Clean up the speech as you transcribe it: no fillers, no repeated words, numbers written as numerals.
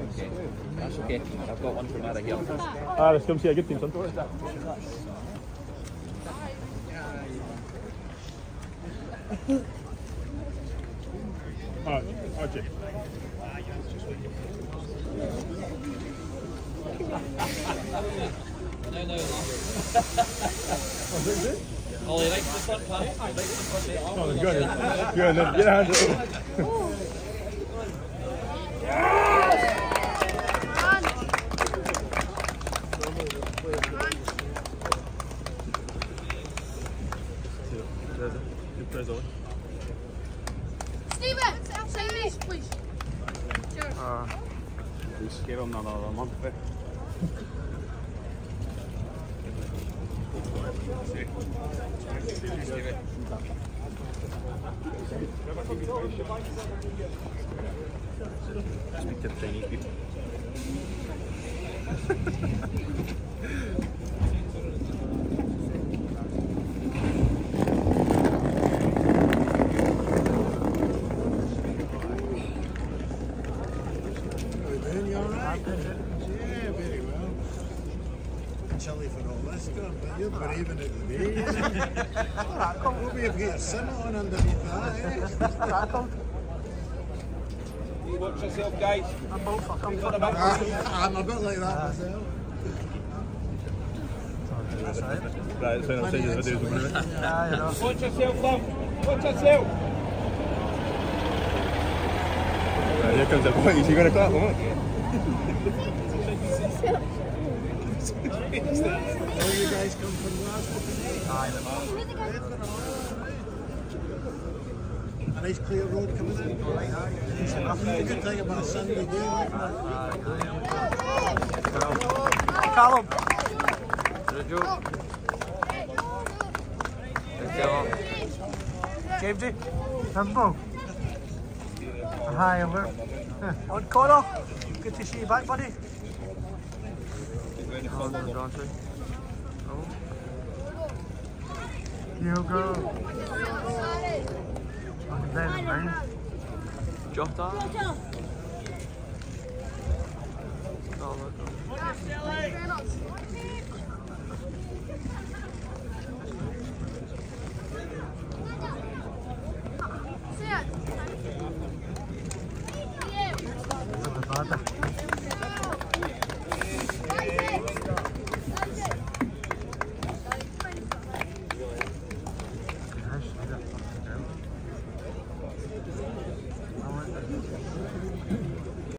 Okay, that's okay. I've got one from Ada here. Let's come see a good team, son. Alright, Archie. No. Ollie, right to the front, pal. Right to the front. Oh, go on then. Get a hand up. Good press, Ollie. Steven, say this, please. Just give him another month. Speak to the Chinese people. Chilly for all this stuff, but you're braving it today. We'll be able to get a simmer on underneath that, eh? Watch yourself, guys. I'm a bit like that myself. Right, so I'll send you the videos in a minute. Watch yourself, love. Watch yourself. Right, here comes the point. Is he going to clap or what? All you guys come from Glasgow today? A nice clear road coming in. A good thing about a Sunday game. Callum! Jamesy? Handball? Hi, Albert. On Connor, good to see you back, buddy. You go. Jota. See it.